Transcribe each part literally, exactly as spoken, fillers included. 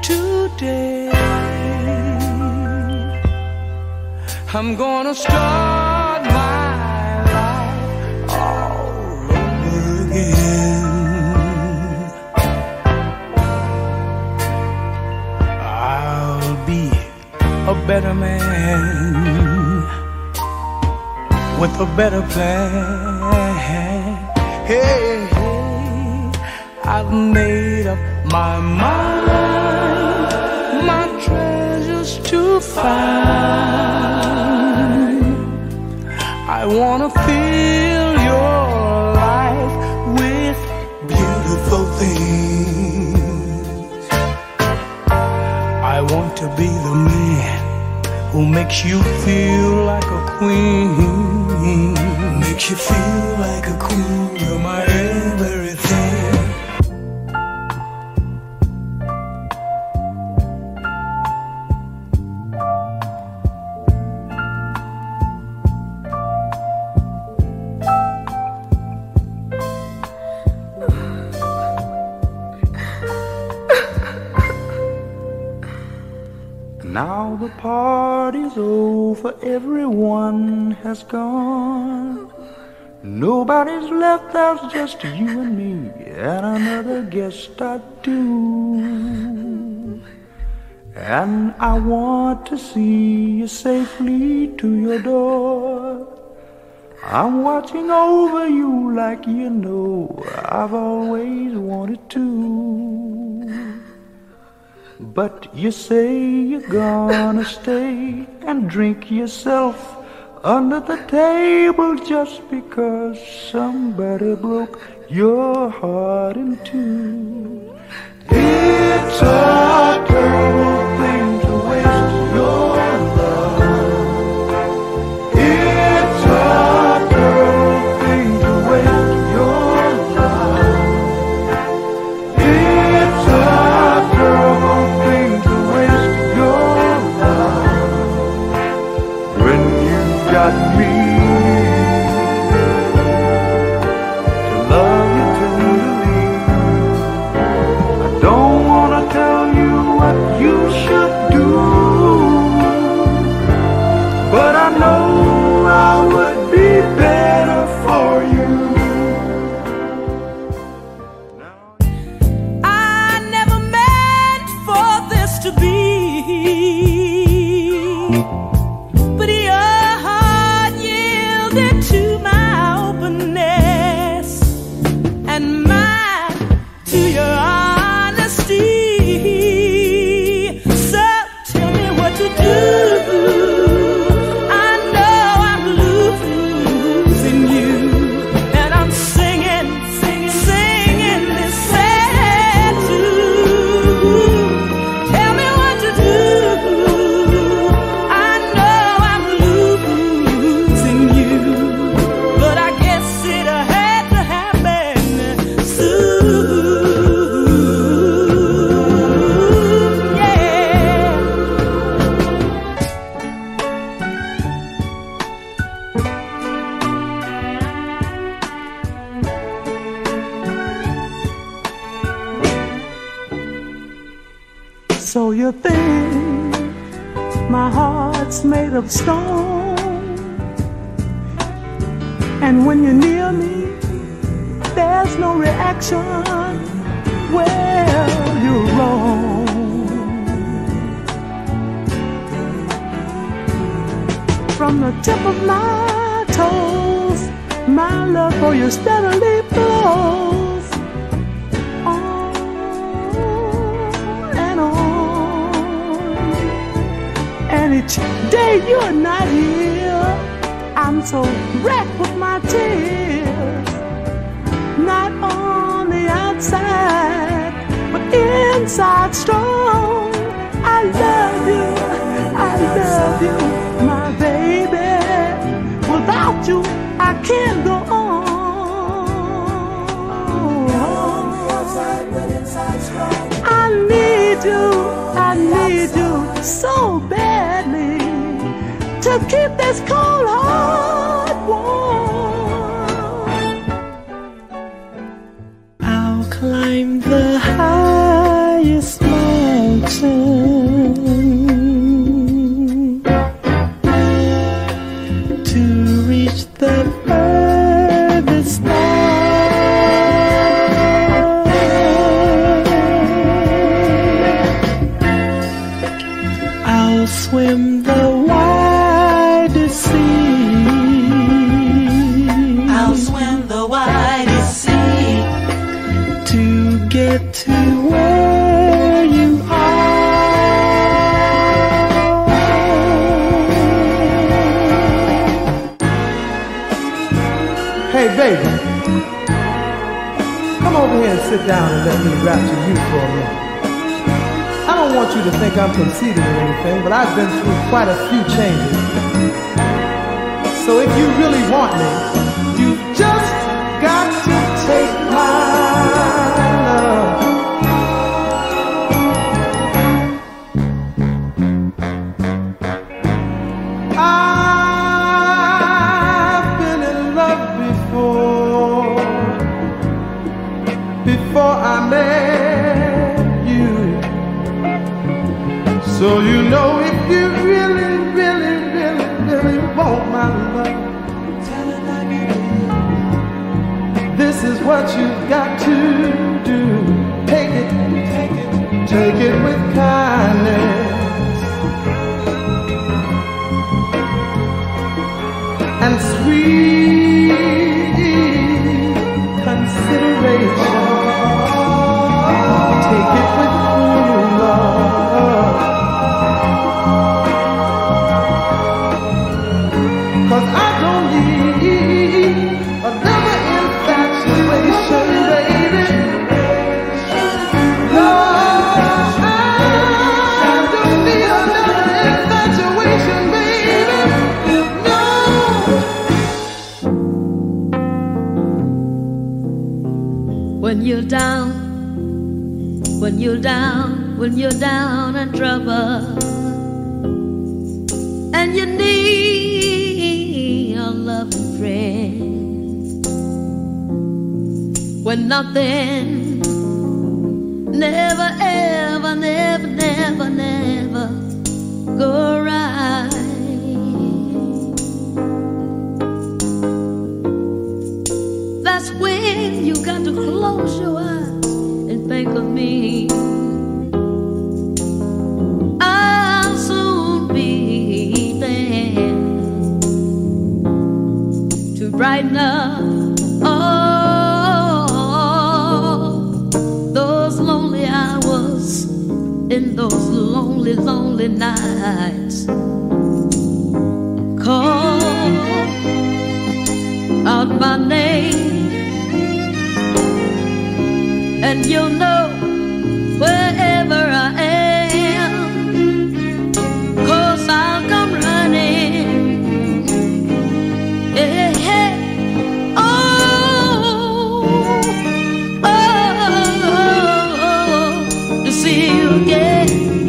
today. I'm gonna start my life all over again. I'll be a better man with a better plan. Hey, hey, I've made up my mind, my treasures to find. I wanna fill your life with beautiful things. I want to be the man who makes you feel like a queen. Makes you feel like a queen. You're my everything. Now the party's over, everyone has gone. Nobody's left, there's just you and me and another guest or two. And I want to see you safely to your door. I'm watching over you like you know I've always wanted to. But you say you're gonna stay and drink yourself under the table just because somebody broke your heart in two. It's a terrible thing to waste your love. It's a terrible thing to waste your love. It's a terrible thing to waste your love when you got me to love you tenderly. I don't wanna tell you what you should do, but I know I would be better for you. To be, but your heart yielded to my openness and mine to your honesty. So tell me what to do. I know I'm losing you, and I'm singing, singing, singing this sad tune. So you think my heart's made of stone, and when you're near me, there's no reaction. Well, you're wrong. From the tip of my toes, my love for you steadily flows. Each day you're not here, I'm so wrecked with my tears. Not on the outside, but inside strong. I love you, I love you, my baby. Without you, I can't go on. I need you, I need you so badly to keep this cold heart warm. I'll climb the highest mountain to where you are. Hey, baby, come over here and sit down and let me rap to you for a minute. I don't want you to think I'm conceited or anything, but I've been through quite a few changes. So if you really want me, you've just got to take my love. I've been in love before, before I met you. So you know if you really, really, really, really want my love, this is what you've got to do. Take it, take it, take it with kindness and sweet consideration. Take it with true love, 'cause I don't need another infatuation, baby. No, I don't need another infatuation, baby. No. When you're down, when you're down, when you're down in trouble, and you need a loving friend, when nothing, never, ever, never, never, never go right, that's when you got to close your eyes and think of me. I'll soon be there to brighten up all those lonely hours in those lonely, lonely nights. Call out my name, and you'll know wherever I am, 'cause I'll come running. Hey, hey. Oh, oh, oh, oh, to see you again.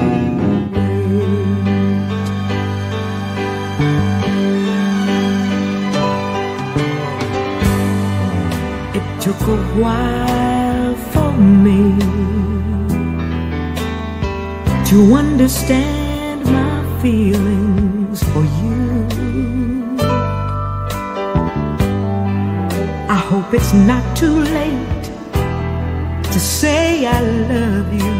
It took a while for me to understand my feelings for you. I hope it's not too late to say I love you,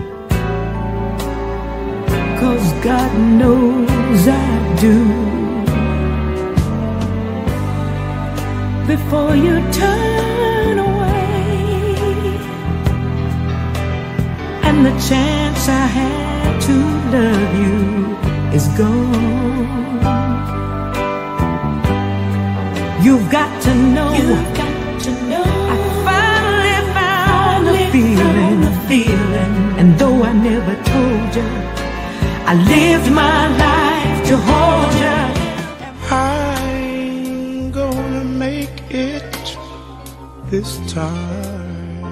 'cause God knows I do. Before you turn away and the chance I had to love you is gone, you've got to know, you've got to know I finally found the feeling, the feeling. And though I never told you, I lived my life to hold you. I'm gonna make it this time.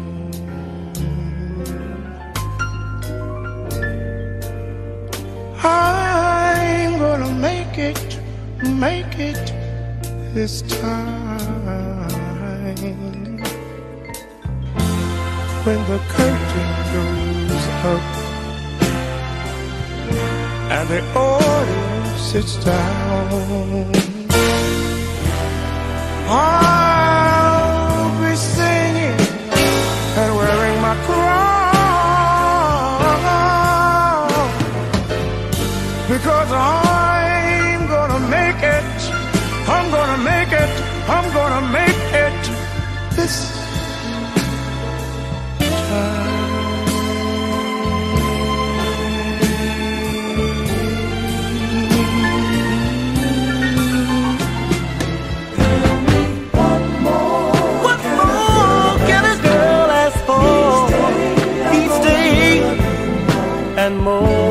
I'm gonna make it, make it this time. When the curtain goes up and the audience sits down, I'll be singing and wearing my crown, because I'm gonna make it, I'm gonna make it, I'm gonna make it this time. and more.